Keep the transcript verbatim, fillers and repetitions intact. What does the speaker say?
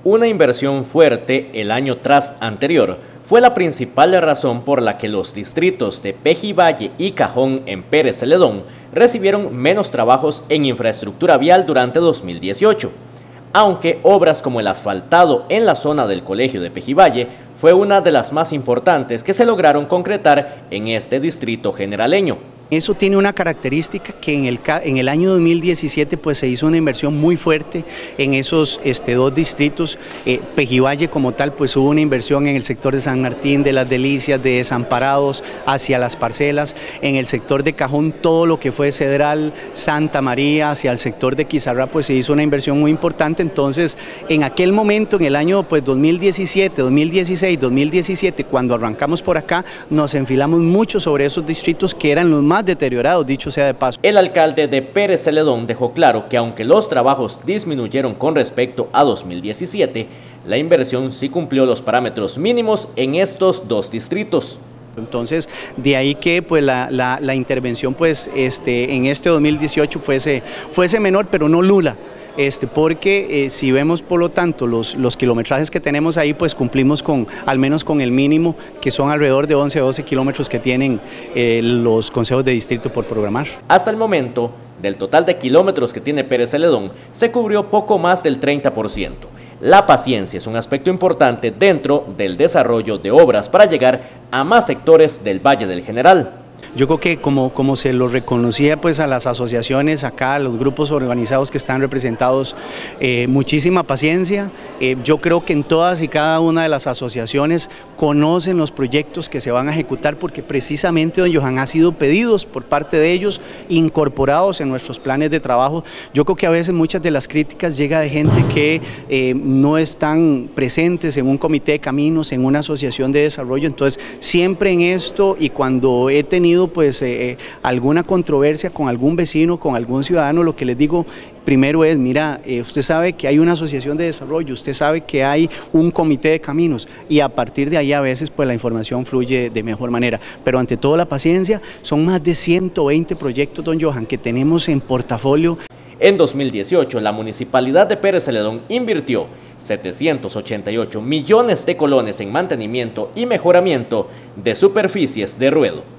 Una inversión fuerte el año tras anterior fue la principal razón por la que los distritos de Pejivalle y Cajón en Pérez Celedón recibieron menos trabajos en infraestructura vial durante dos mil dieciocho, aunque obras como el asfaltado en la zona del colegio de Pejivalle fue una de las más importantes que se lograron concretar en este distrito generaleño. Eso tiene una característica que en el, en el año dos mil diecisiete pues se hizo una inversión muy fuerte en esos este, dos distritos. eh, Pejivalle como tal pues hubo una inversión en el sector de San Martín, de Las Delicias, de Desamparados hacia las parcelas. En el sector de Cajón todo lo que fue Cedral, Santa María, hacia el sector de Quizarra pues se hizo una inversión muy importante. Entonces en aquel momento, en el año pues dos mil diecisiete, dos mil dieciséis, dos mil diecisiete, cuando arrancamos por acá nos enfilamos mucho sobre esos distritos que eran los más más deteriorados, dicho sea de paso. El alcalde de Pérez Celedón dejó claro que aunque los trabajos disminuyeron con respecto a dos mil diecisiete, la inversión sí cumplió los parámetros mínimos en estos dos distritos. Entonces, de ahí que pues la, la, la intervención pues este, en este dos mil dieciocho fuese, fuese menor, pero no nula. Este, porque eh, si vemos por lo tanto los, los kilometrajes que tenemos ahí, pues cumplimos con al menos con el mínimo, que son alrededor de once a doce kilómetros que tienen eh, los consejos de distrito por programar. Hasta el momento, del total de kilómetros que tiene Pérez Celedón, se cubrió poco más del treinta por ciento. La paciencia es un aspecto importante dentro del desarrollo de obras para llegar a más sectores del Valle del General. Yo creo que como, como se lo reconocía pues a las asociaciones acá, a los grupos organizados que están representados, eh, muchísima paciencia. Eh, yo creo que en todas y cada una de las asociaciones conocen los proyectos que se van a ejecutar porque precisamente, don Johan, han sido pedidos por parte de ellos, incorporados en nuestros planes de trabajo. Yo creo que a veces muchas de las críticas llega de gente que eh, no están presentes en un comité de caminos, en una asociación de desarrollo. Entonces siempre en esto, y cuando he tenido pues eh, alguna controversia con algún vecino, con algún ciudadano, lo que les digo primero es, mira, eh, usted sabe que hay una asociación de desarrollo, usted sabe que hay un comité de caminos, y a partir de ahí a veces pues la información fluye de mejor manera, pero ante todo la paciencia. Son más de ciento veinte proyectos, don Johan, que tenemos en portafolio. En dos mil dieciocho, la Municipalidad de Pérez Celedón invirtió setecientos ochenta y ocho millones de colones en mantenimiento y mejoramiento de superficies de ruedo.